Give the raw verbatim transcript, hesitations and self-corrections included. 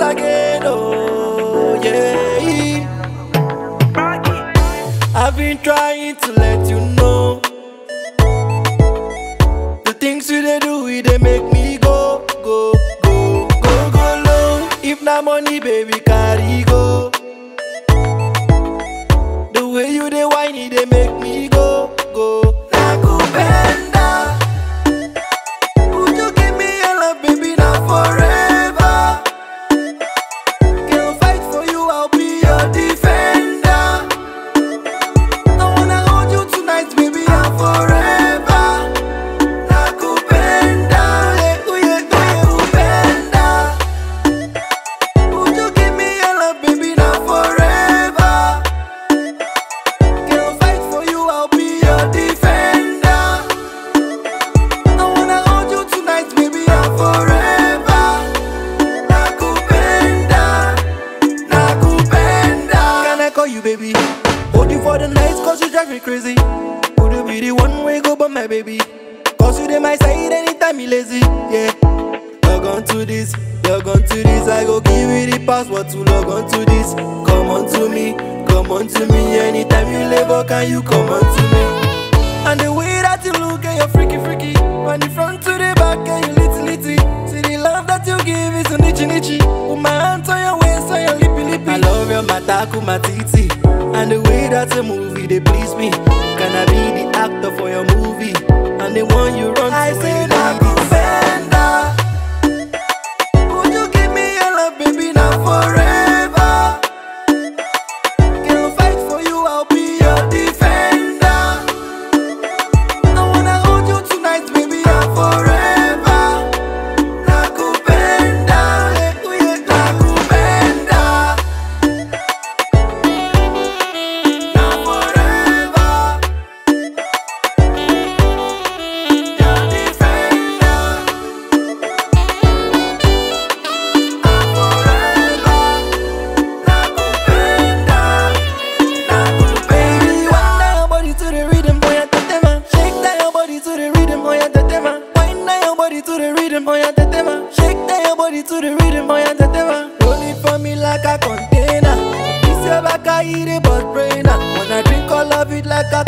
again, oh yeah. I've been trying to let you know the things you they do, it they make me go, go, go, go, go low. If not money, baby, carry go. The way you they whiny, they make me go, go. Nakupenda. Would you give me your love, baby, now forever? Can't fight for you, I'll be your defender. I wanna hold you tonight, baby, and forever. Nakupenda. Ooh, yeah, ooh, yeah, nakupenda. Would you give me your love, baby, now forever? Can't fight for you, I'll be your defender. I wanna hold you tonight, baby, and forever. Nakupenda, nakupenda. Can I call you baby? Hold you for the night, cause you drive me crazy. Would you be the one way go but my baby? Cause you dey my side anytime you lazy, yeah. Log on to this, log on to this. I go give you the password to log on to this. Come on to me, come on to me. Anytime you labor, can you come on to me? And the way that you look, and you're freaky, freaky. From the front to the back, and you litty, litty. See the love that you give is a nichi, nichi. Put my hands on your waist, on your lippy, lippy. I love your mataku, matiti. And the way that you move, it, they please me. Can I be the actor for your movie? And the one you run to, I say nakupenda. Would you give me your love, baby, now forever? Can't fight for you, I'll be your defender. I wanna hold you tonight, baby, and forever. Nakupenda, ooh, yeah, nakupenda. Now forever, your defender. Now forever, nakupenda, nakupenda. Wind down your body to the rhythm, boy, and tetema. Shake down your body to the rhythm, boy, and tetema. Wind down your body to the rhythm, boy, and tetema. Shake down your body to the rhythm, boy, and tetema. Roll it for me like a container. This your back, I eat it, but brainer. Wanna drink all of it like a